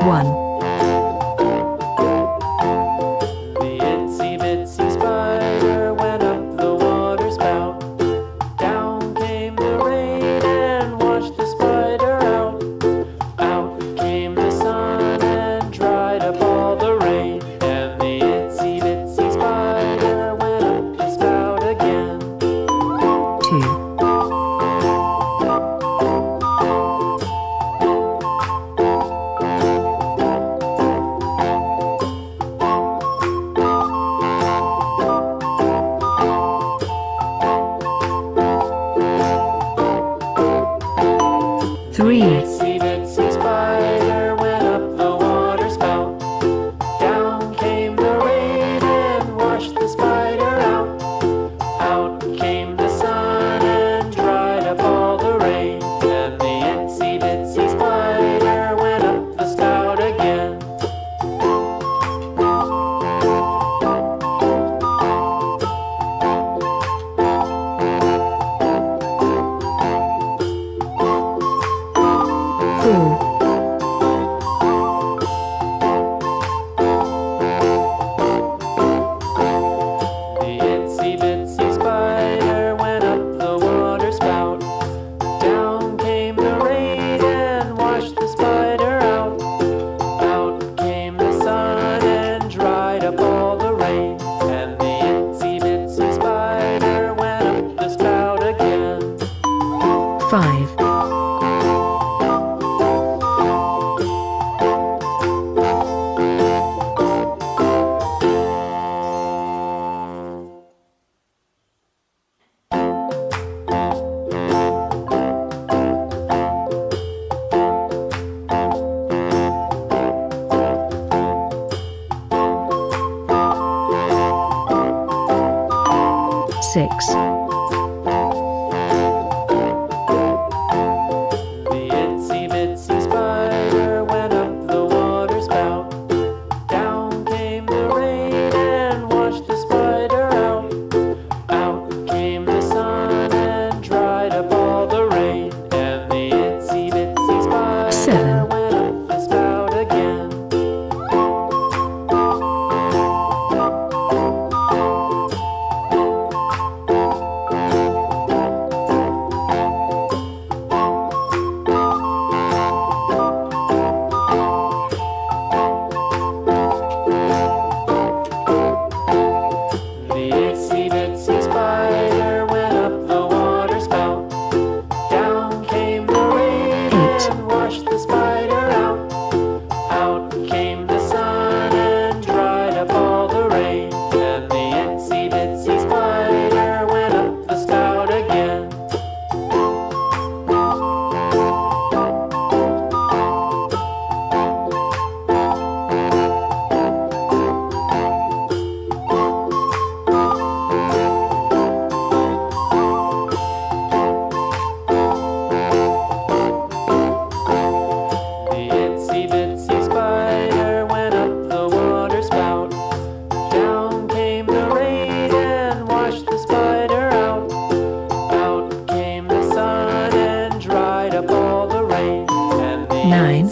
1. The itsy bitsy spider went up the water spout. Down came the rain and washed the spider out. Out came the sun and dried up all the rain. And the itsy bitsy spider went up the spout again. 2. The itsy bitsy spider went up the water spout. Down came the rain and washed the spider out. Out came the sun and dried up all the rain. And the itsy bitsy spider went up the spout again. 4. The itsy bitsy spider went up the water spout. Down came the rain and washed the spider out. Out came the sun and dried up all the rain. And the itsy bitsy spider went up the spout again. 5. Six. The itsy bitsy spider went up the water spout. Down came the rain and washed the spider out. Out came the sun and dried up all the rain. And the itsy bitsy spider 7. went up the spout again. 9.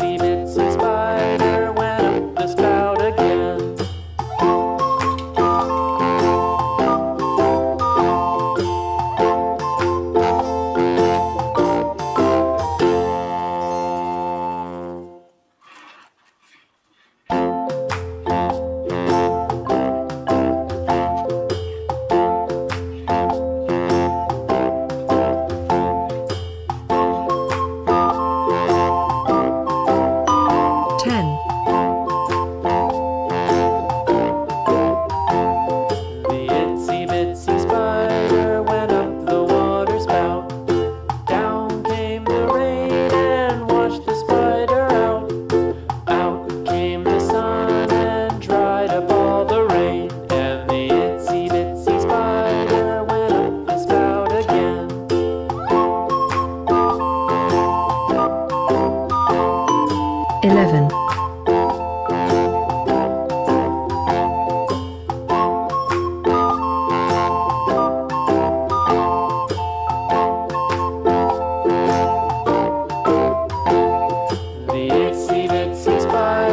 The itsy bitsy spider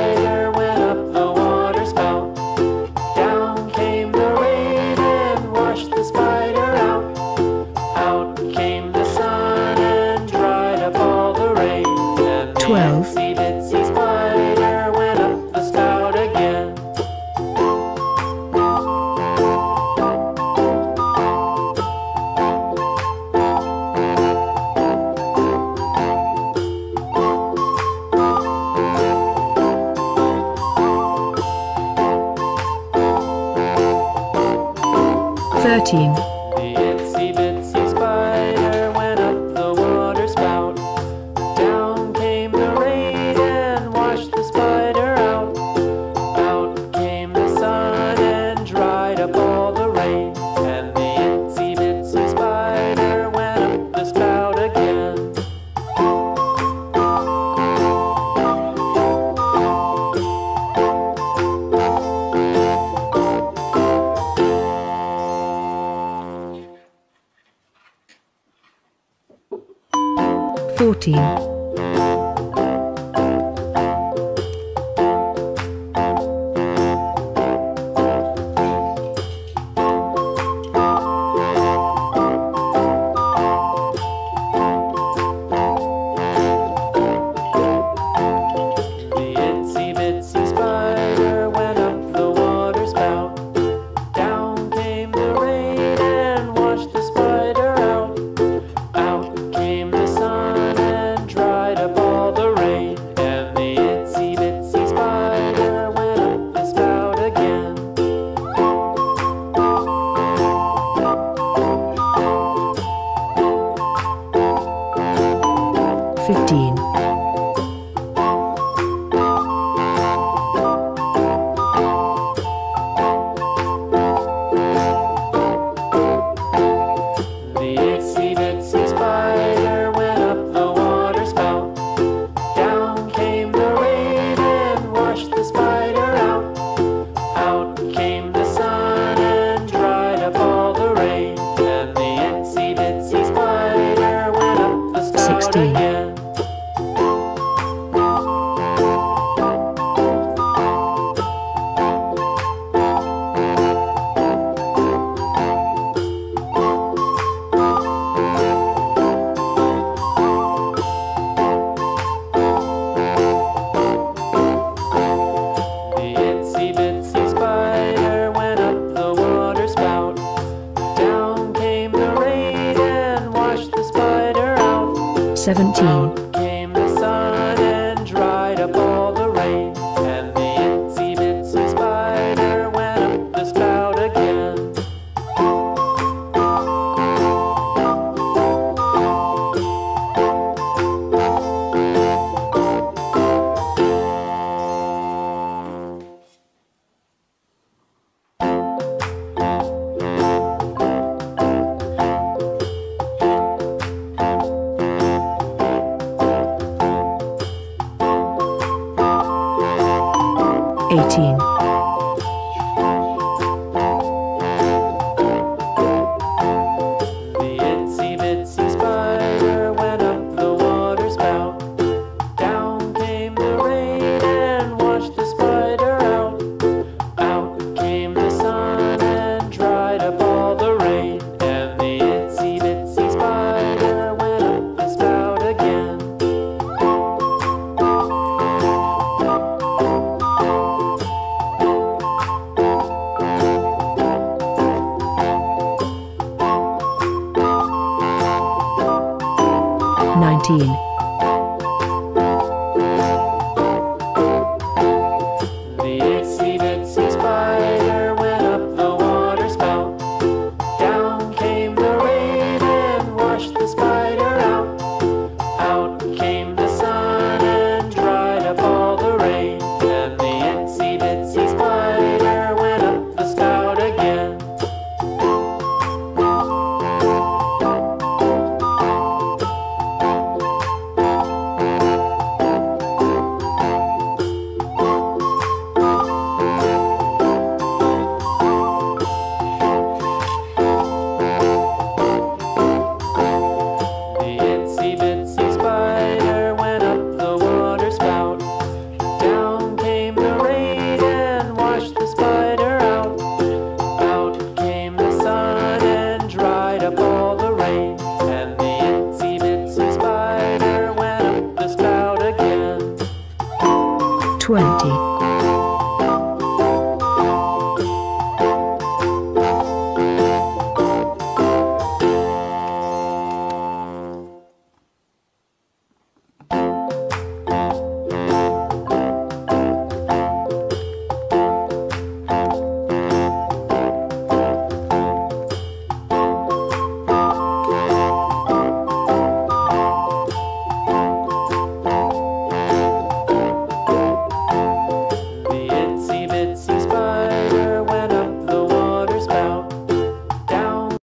13, The itsy bitsy spider went up the water spout. Down came the rain and washed the spider out. Out came the sun and dried up all the rain. And the itsy bitsy spider went up the spout again. 14, The itsy bitsy spider went up the water spout. Down came the rain and washed the spider out. Out came the sun and dried up all the rain. And the itsy bitsy spider went up the spout again. 15, The itsy bitsy spider went up the water spout. Down came the rain and washed the spider out. Out came the sun and dried up all the rain. And the itsy bitsy spider went up the spout 16. again. 17, Out came the sun and dried up all the rain. And the itsy bitsy spider went up the spout again. 18, The itsy bitsy spider went up the water spout. Down came the rain and washed the spider out. Out came the sun and dried up all the rain. And the itsy bitsy spider went up the spout again. 19, The itsy bitsy spider went up the water spout. Down came the rain and washed the spider out. Out came the sun and dried up all the rain. And the itsy bitsy spider went up the spout again. 20,